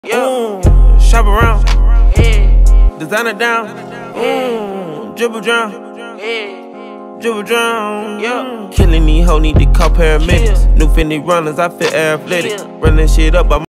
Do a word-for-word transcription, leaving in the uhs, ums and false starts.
Ooh, shop around, designer down, ooh, dribble drown, dribble drown. Killing these hoes, need to call paramedics. New Fendi runners, I feel athletic. Running shit up, I'm